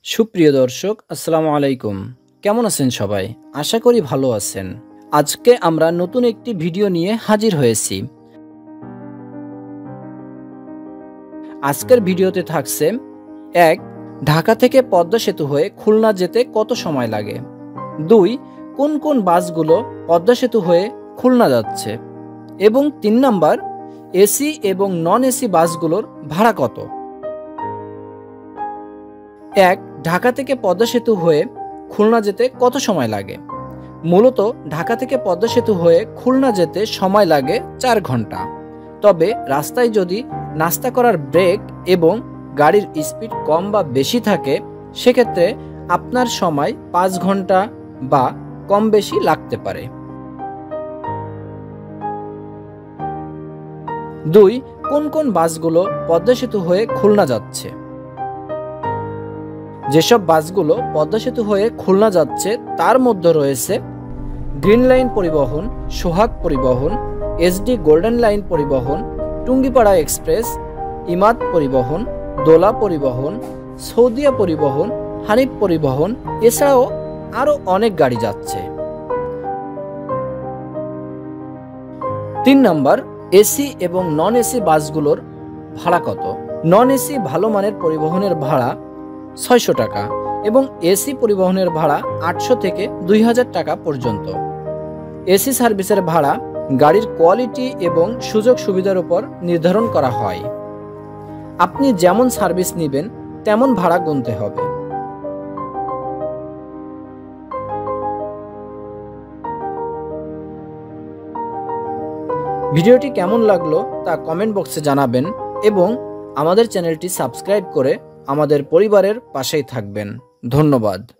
সুপ্রিয় দর্শক, আসসালামু আলাইকুম। কেমন আছেন সবাই? আশা করি ভালো আছেন। আজকে আমরা নতুন একটি ভিডিও নিয়ে হাজির হয়েছি। আজকের ভিডিওতে থাকছে ১. ঢাকা থেকে পদ্মা সেতু হয়ে খুলনা যেতে কত সময় লাগে? ২. কোন কোন বাসগুলো পদ্মা সেতু হয়ে খুলনা যাচ্ছে? এবং ৩ নাম্বার, এসি এবং নন এসি বাসগুলোর ভাড়া কত? ১. ঢাকা থেকে পদ্মা সেতু হয়ে খুলনা যেতে কত সময় লাগে? মূলত ঢাকা থেকে পদ্মা সেতু হয়ে খুলনা যেতে সময় লাগে ৪ ঘন্টা। তবে রাস্তায় যদি নাস্তা করার ব্রেক এবং গাড়ির স্পিড কম বা বেশি থাকে, সেক্ষেত্রে আপনার সময় ৫ ঘন্টা বা কম বেশি লাগতে পারে। ২. কোন কোন বাসগুলো পদ্মা সেতু হয়ে খুলনা যাচ্ছে? যেসব বাসগুলো পদ্মা সেতু হয়ে খুলনা যাচ্ছে তার মধ্যে রয়েছে গ্রিন লাইন পরিবহন, সোহাগ পরিবহন, এসডি গোল্ডেন লাইন পরিবহন, টুঙ্গিপাড়া এক্সপ্রেস, ইমাদ পরিবহন, দোলা পরিবহন, সৌদিয়া পরিবহন, হানিফ পরিবহন, এছাড়াও আরও অনেক গাড়ি যাচ্ছে। ৩ নাম্বার, এসি এবং নন এসি বাসগুলোর ভাড়া কত? নন এসি ভালো মানের পরিবহনের ভাড়া ৬০০ টাকা এবং এসি পরিবহনের ভাড়া ৮০০ থেকে ২০০০ টাকা পর্যন্ত। এসি সার্ভিসের ভাড়া গাড়ির কোয়ালিটি এবং সুযোগ সুবিধার উপর নির্ধারণ করা হয়। আপনি যেমন সার্ভিস নেবেন তেমন ভাড়া গুনতে হবে। ভিডিওটি কেমন লাগলো তা কমেন্ট বক্সে জানাবেন এবং আমাদের চ্যানেলটি সাবস্ক্রাইব করে আমাদের পরিবারের পাশেই থাকবেন। ধন্যবাদ।